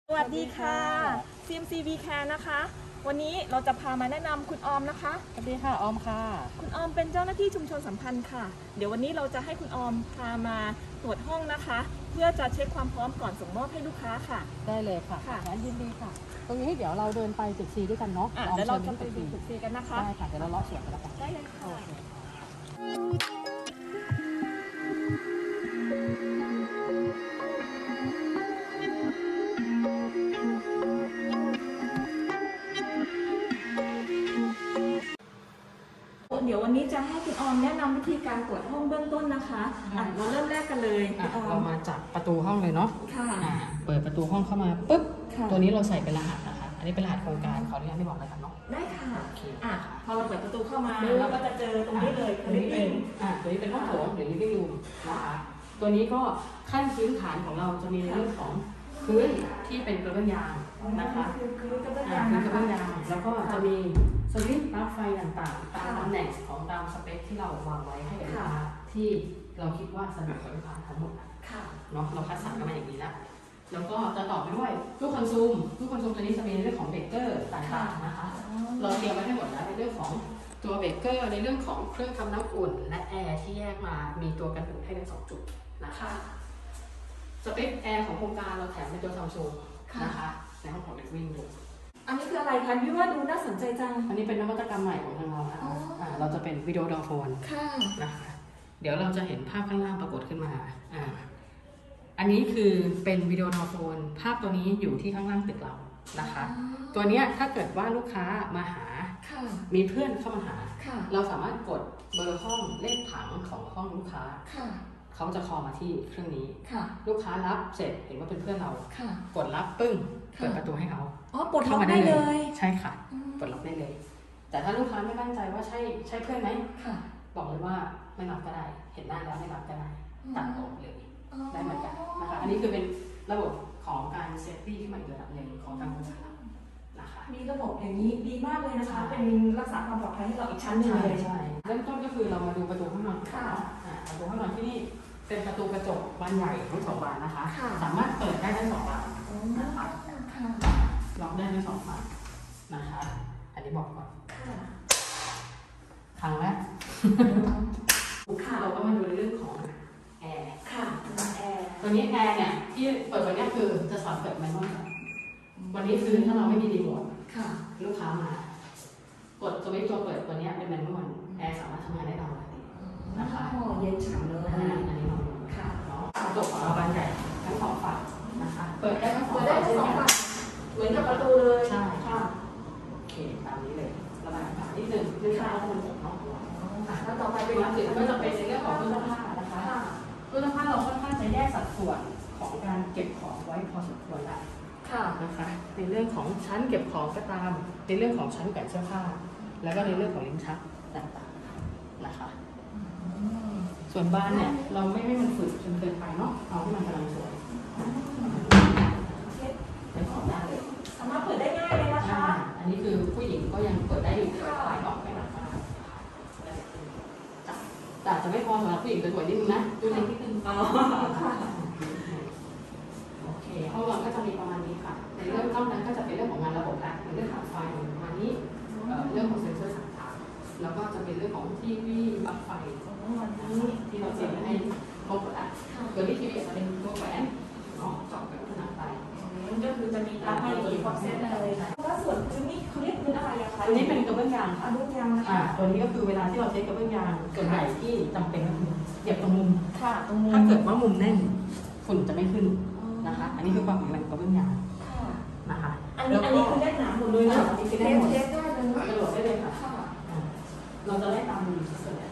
สวัสดีค่ะ CMCV Care นะคะ วันนี้เราจะพามาแนะนำคุณออมนะคะสวัสดีค่ะออมค่ะคุณออมเป็นเจ้าหน้าที่ชุมชนสัมพันธ์ค่ะเดี๋ยววันนี้เราจะให้คุณออมพามาตรวจห้องนะคะ เพื่อจะเช็คความพร้อมก่อนส่งมอบให้ลูกค้าค่ะได้เลยค่ะงั้นยินดีค่ะตรงนี้เดี๋ยวเราเดินไปตึกซีด้วยกันเนาะเดี๋ยวเราจะไปดูตึกซีกันนะคะได้ค่ะเดี๋ยวเราเลาะสวนกันแล้วกันได้เลยค่ะเดี๋ยววันนี้จะให้คุณออมแนะนำวิธีการตรวจห้องเบื้องต้นนะคะเราเริ่มแรกกันเลยเรามาจากประตูห้องเลยเนาะเปิดประตูห้องเข้ามาปุ๊บตัวนี้เราใส่เป็นรหัสนะคะอันนี้เป็นรหัสโครงการขออนุญาตไม่บอกอะไรกันเนาะได้ค่ะพอเราเปิดประตูเข้ามาเราก็จะเจอตรงนี้เลยตัวนี้เป็นห้องโถงหรือ living room นะคะตัวนี้ก็ขั้นพื้นฐานของเราจะมีในเรื่องของพื้นที่เป็นกระเบื้องยางนะคะพื้นกระเบื้องยางแล้วก็จะมีสวิตช์ปลั๊กไฟต่างๆตามตำแหน่งของตามสเปคที่เราวางไว้ให้กับลูกค้าที่เราคิดว่าสะดวกกับลูกค้าทั้งหมดเนาะเราคัดสรรกันมาอย่างนี้แล้วก็จะต่อไปด้วยตู้คอนซูมตัวนี้จะมีในเรื่องของเบเกอร์ต่างๆนะคะเราเตรียมไว้ให้หมดแล้วในเรื่องของตัวเบเกอร์ในเรื่องของเครื่องทำน้ำอุ่นและแอร์ที่แยกมามีตัวกันอุ่นให้ทั้ง2จุดนะคะสเปคแอร์ของโครงการเราแถมเป็นตัวซัมซุงนะคะในห้องของเด็กวิ่งดูอันนี้คืออะไรคะพี่ว่าดูน่าสนใจจังอันนี้เป็นนวัตกรรมใหม่ของทางเรานะคะเราจะเป็นวิดีโอดอโฟนนะคะเดี๋ยวเราจะเห็นภาพข้างล่างปรากฏขึ้นมาอันนี้คือเป็นวิดีโอดอโฟนภาพตัวนี้อยู่ที่ข้างล่างตึกเรานะคะตัวนี้ถ้าเกิดว่าลูกค้ามาหามีเพื่อนเข้ามาหาเราสามารถกดเบอร์ห้องเลขผังของห้องลูกค้าเขาจะคอมาที่เครื่องนี้ลูกค้ารับเสร็จเห็นว่าเป็นเพื่อนเรากดรับปึ้งเปิดประตูให้เขาปลดล็อกได้เลยใช่ค่ะปลดล็อกได้เลยแต่ถ้าลูกค้าไม่มั่นใจว่าใช่เพื่อนไหมบอกเลยว่าไม่รับก็ได้เห็นหน้าแล้วไม่รับก็ได้ตัดออกเลยได้เหมือนกันนะคะอันนี้คือเป็นระบบของการเซฟตี้ที่มันระดับหนึ่งของทางบริษัทนะคะมีระบบอย่างนี้ดีมากเลยนะคะเป็นรักษาความปลอดภัยให้เราอีกชั้นหนึ่งเลยใช่เริ่มต้นก็คือเรามาดูประตูห้องนอนประตูห้องนอนที่นี่เป็นประตูกระจกบานใหญ่ทั้ง2 บานนะคะสามารถเปิดได้ทั้ง2 บานนะคะล็อกได้ทั้ง2 บานนะคะอันนี้บอกก่อนครั้งแรกเราก็มาดูในเรื่องของแอร์ตัวนี้แอร์เนี่ยที่เปิดวันนี้คือจะสอนเปิดแมนนวลวันนี้คือถ้าเราไม่มีรีโมทลูกค้ามากดสวิตช์ตัวเปิดตัวนี้เป็นแมนนวลแอร์สามารถทำงานได้ตามปกตินะคะเย็นฉ่ำเลยอันนี้นอนกระจกของเราบานใหญ่ทั้ง2 ฝั่งนะคะเปิดได้ทั้ง2 ฝั่งเหมือนกับประตูเลยใช่ค่ะโอเคตามนี้เลยระบายอากาศนิดนึงเพื่อให้มันจบเนาะแล้วต่อไปเป็นมาถึงก็จะเป็นในเรื่องของตู้เสื้อผ้านะคะตู้เสื้อผ้าเราค่อนข้างจะแยกสัดส่วนของการเก็บของไว้พอสมควรแล้วนะคะในเรื่องของชั้นเก็บของก็ตามในเรื่องของชั้นแขวนเสื้อผ้าแล้วก็ในเรื่องของลิ้นชักต่างๆนะคะส่วนบ้านเนี่ยเราไม่ให้มันฝืดจนเกินไปเนาะเอาให้มันกำลังสวยเป็นของได้เลยสามารถเปิดได้ง่ายเลยนะคะอันนี้คือผู้หญิงก็ยังเปิดได้อยู่ปลายออกไปหนักมากแต่จะไม่พอสำหรับผู้หญิงสวยนิดนึงนะดูเล็กนิดนึงโอเคห้องนอนก็จะมีประมาณนี้ค่ะในเรื่องนอกนั้นก็จะเป็นเรื่องของงานระบบละในเรื่องของไฟประมาณนี้เรื่องของเซ็นเซอร์ต่างๆแล้วก็จะเป็นเรื่องของทีวีปลั๊กไฟที่เราเตรียมให้ครบแล้วตัวนี้ทีวีจะเป็นตัวแหวนเนาะเจาะกับผนังไปก็คือจะมีตาให้อีกครบเซตเลยแล้วส่วนพื้นนี่เขาเรียกพื้นอะไรคะอันนี้เป็นกระเบื้องยางค่ะกระเบื้องยางนะคะตัวนี้ก็คือเวลาที่เราใช้กระเบื้องยางส่วนใหญ่ที่จำเป็นก็คือเหยียบตรงมุมตรงมุมถ้าเกิดว่ามุมแน่นฝุ่นจะไม่ขึ้นนะคะอันนี้คือความแข็งแรงกระเบื้องยางนะคะอันนี้คือได้หนาหมดเลยนะเทสได้เลยกระโดดได้เลยค่ะเราจะได้ตามมุมส่วนใหญ่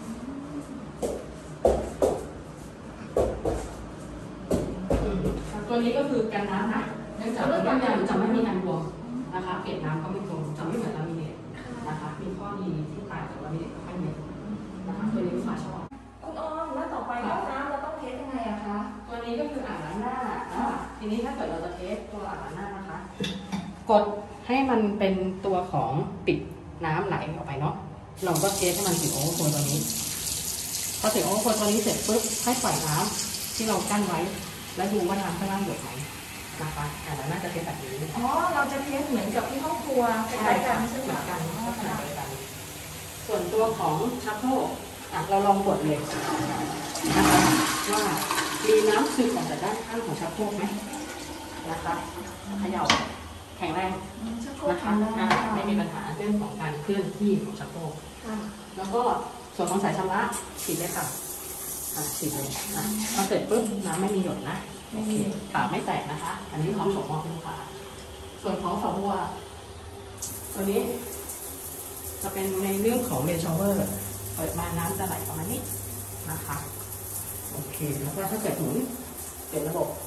ตัวนี้ก็คือกันน้ำนะเนื่องจากกระเบื้องยางจะไม่มีการบวมนะคะเปลี่ยนน้ำก็ไม่ตรงจะไม่เหมือนลามิเนตนะคะมีข้อดีที่ต่างจากลามิเนตค่อนข้างเยอะนะคะตัวนี้ลูกค้าชอบคุณออมแล้วต่อไปห้องน้ำเราต้องเทสยังไงอะคะตัวนี้ก็คืออ่างล้างหน้าทีนี้ถ้าเกิดเราจะเทสตัวอ่างล้างหน้านะคะกดให้มันเป็นตัวของปิดน้ำไหลออกไปเนาะเราก็เทสให้มันถึงโอเวอร์โฟลว์ตัวนี้พอถึงโอเวอร์โฟลว์ตัวนี้เสร็จปุ๊บให้ปล่อยน้ำที่เรากั้นไว้แล้วดูว่าน้ำข้างล่างหยดไหมนะคะเราน่าจะเป็นแบบนี้อ๋อเราจะเทสเหมือนกับที่ห้องครัวคล้ายๆกันใช่ไหมเหมือนคะกันก็ขนาดเดียวกันส่วนตัวของชักโครกเราลองกดเลยนะคะว่ามีน้ำซึมออกจากด้านข้างของชักโครกไหมนะคะเขย่าแข็งแรงนะคะไม่มีปัญหาเรื่องของการเคลื่อนที่ของชักโครกแล้วก็ส่วนของสายชำระปิดเลยค่ะปิดเลยพอเสร็จปุ๊บน้ำไม่มีหยดนะโอเคปากไม่แตกนะคะ อันนี้พร้อมส่งมอบให้ลูกค้าส่วนของฝักบัวตัวนี้จะเป็นในเรื่องของเรนชาวเวอร์เปิดมาน้ำจะไหลประมาณนี้นะคะโอเคแล้วก็ถ้าเกิดหมุนเป็นระบบ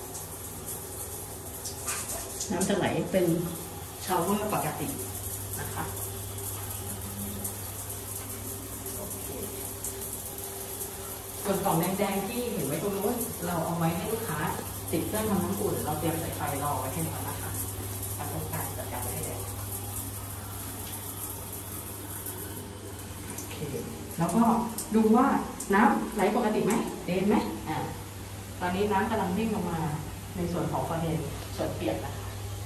น้ำจะไหลเป็นชาวเวอร์ปกตินะคะส่วนกล่องแดงๆที่เห็นไว้ตรงนู้นเราเอาไว้ให้ลูกค้าติดเครื่องทำน้ำอุ่นเราเตรียมสายไฟรอไว้ให้ก่อนนะคะทางโครงการจัดการให้เลยโอเคแล้วก็ดูว่าน้ำไหลปกติไหมเดินไหมตอนนี้น้ำกำลังวิ่งลงมาในส่วนของคอนเดนส่วนเปียกนะคะ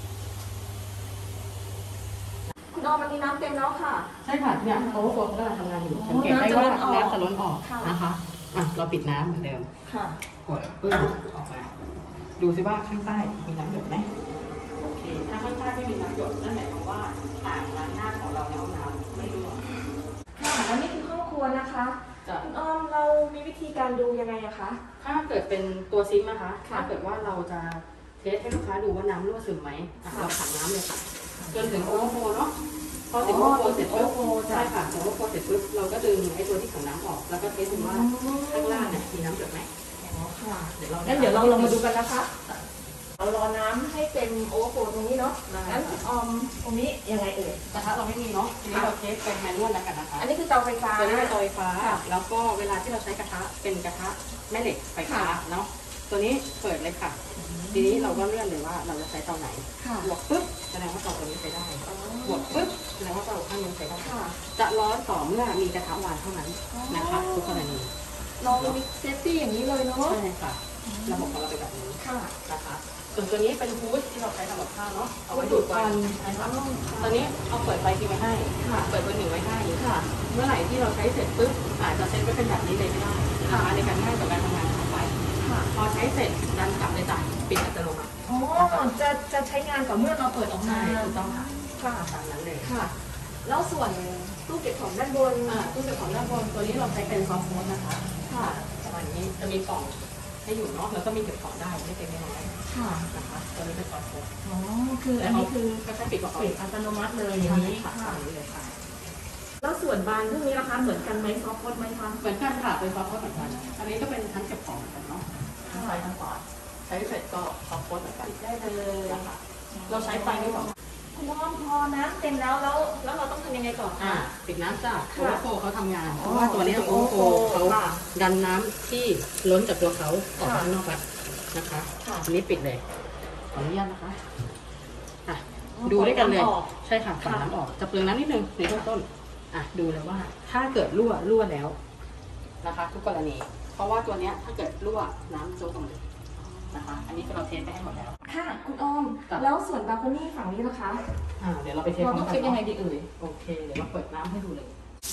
คุณออมวันนี้น้ำเต็มแล้วค่ะใช่ค่ะเนี่ยโอเวอร์โฟลว์กำลังทำงานอยู่สังเกตได้ว่าน้ำจะล้นออกนะคะเราปิดน้ำเหมือนเดิมค่ะกดปื้มออกมาดูซิว่าข้างใต้มีน้ำหยดไหมโอเคถ้าข้างใต้ไม่มีน้ำหยดนั่นหมายความว่าอ่างล้างหน้าของเราในห้องน้ำไม่รั่วค่ะแล้วนี่คือห้องครัวนะคะคุณออมเรามีวิธีการดูยังไงอะคะถ้าเกิดเป็นตัวซิงค์นะคะถ้าเกิดว่าเราจะเทสให้ลูกค้าดูว่าน้ำรั่วซึมไหมเราขันน้ำเลยค่ะจนถึงโอเวอร์โฟลว์เนาะพอถึงโอเวอร์โฟลว์เสร็จปุ๊บใช่ค่ะโอเวอร์โฟลว์เสร็จปุ๊บเราก็ดึงไอ้ตัวที่ขันน้ำออกแล้วก็เทสดูว่าข้างล่างเนี่ยมีน้ำหยดไหมค่ะงั้นเดี๋ยวเราลองมาดูกันนะคะเรารอน้ำให้เต็มโอเวอร์โฟลว์ตรงนี้เนาะงั้นออมตรงนี้ยังไงเอ่ยกระทะเราไม่มีเนาะทีนี้เราเทสเป็นแมนนวลแล้วกันนะคะอันนี้คือเตาไฟฟ้าตัวนี้เป็นเตาไฟฟ้าแล้วก็เวลาที่เราใช้กระทะเป็นกระทะแม่เหล็กไฟฟ้าเนาะตัวนี้เปิดเลยค่ะทีนี้เราก็เลื่อนเลยว่าเราจะใช้เตาไหนบวกปุ๊บแสดงว่าเตาตัวนี้ใช้ได้บวกปุ๊บแสดงว่าเตาข้างนี้ใช้ได้จะร้อนต่อเมื่อมีกระทะวางเท่านั้นนะคะทุกกรณีเรามีเซฟตี้อย่างนี้เลยเนาะใช่ค่ะระบบของเราเป็นแบบนี้นะคะส่วนตัวนี้เป็นฮูดที่เราใช้ทำกับข้าวเนาะเอาไว้ดูดควันนะคะตอนนี้เอาเปิดไฟทิ้งไว้ให้เปิดเบอร์1ไว้ให้เมื่อไหร่ที่เราใช้เสร็จปุ๊บอาจจะเซ็ตไว้เป็นแบบนี้เลยไม่ได้ในการง่ายต่อการทำงานของไฟพอใช้เสร็จดันกลับเลยจ้ะปิดอัตโนมัติอ๋อจะใช้งานกับเมื่อเราเปิดออกมาถูกต้องค่ะตามนั้นเลยค่ะแล้วส่วนตู้เก็บของด้านบนตู้เก็บของด้านบนตัวนี้เราใช้เป็นซอฟต์โค้ดนะคะประมาณนี้จะมีกล่องให้อยู่เนาะแล้วก็มีเก็บของได้ไม่เป็นไม่น้อยนะคะตัวนี้เป็นซอฟต์โค้ดอ๋อคืออันนี้คือก็แค่ปิดอัตโนมัติเลยอย่างนี้ค่ะแล้วส่วนบานพวกนี้ราคาเหมือนกันไหมซอฟต์โค้ดไหมคะเหมือนกันค่ะเป็นซอฟต์โค้ดเหมือนกันอันนี้ก็เป็นทั้งเก็บของเหมือนกันเนาะทั้งไฟทั้งปอดใช้เสร็จก็ซอฟต์โค้ดเหมือนกันได้เลยนะคะเราใช้ไฟไม่บอกคุณน้องพอน้ำเต็มแล้วเราต้องทำยังไงก่อนปิดน้ำจ้ะโอเวอร์โฟลว์เขาทำงานเพราะว่าตัวนี้โอเวอร์โฟลว์เขาดันน้ำที่ล้นจากตัวเขาออกข้างนอกแล้วนะคะอันนี้ปิดเลยขออนุญาตนะคะดูด้วยกันเลยใช่ค่ะฝั่งน้ำออกจะเปลืองน้ำนิดนึงในเบื้องต้นดูเลยว่าถ้าเกิดรั่วแล้วนะคะทุกกรณีเพราะว่าตัวนี้ถ้าเกิดรั่วน้ำโซ่ตรงนี้นะคะอันนี้เราเทสไปให้หมดแล้วค่ะคุณออมแล้วส่วนบาโคนี่ฝั่งนี้นะคะเดี๋ยวเราไปเทสเราต้องเทสยังไงดีเอ่ยโอเคเดี๋ยวเราเปิดน้ำให้ดูเลย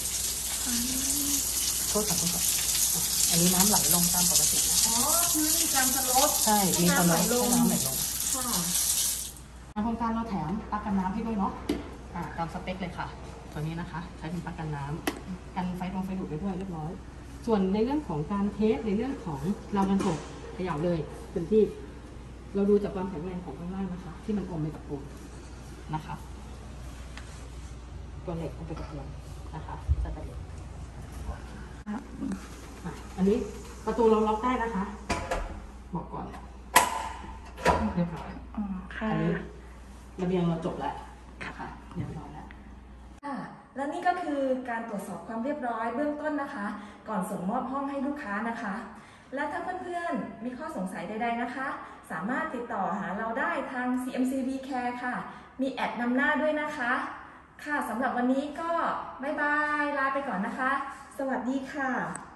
โทษค่ะอันนี้น้ำไหลลงตามปกตินะพื้นมีการสลดใช่มีการไหลลงน้ำไหลลงทางโครงการเราแถมปลั๊กกันน้ำให้ด้วยเนาะตามสเปคเลยค่ะตัวนี้นะคะใช้เป็นปลั๊กกันน้ำกันไฟดูดไปด้วยเรียบร้อยส่วนในเรื่องของการเทสในเรื่องของเรากันตกเขย่าเลยเป็นที่เราดูจากความแข็งแรงของข้างล่างนะคะที่มันอมไปกับปูนนะคะตัวเหล็กอมไปกับปูนนะคะจะเป็นเหล็กอันนี้ประตูเราล็อกได้นะคะบอกก่อนเรียบร้อยอันนี้ระเบียงเราจบแล้วค่ะเรียบร้อยแล้วและนี่ก็คือการตรวจสอบความเรียบร้อยเบื้องต้นนะคะก่อนส่งมอบห้องให้ลูกค้านะคะและถ้าเพื่อนๆมีข้อสงสัยใดๆนะคะสามารถติดต่อหาเราได้ทาง CMCB Care ค่ะมีแอดนำหน้าด้วยนะคะค่ะสำหรับวันนี้ก็บ๊ายบายลาไปก่อนนะคะสวัสดีค่ะ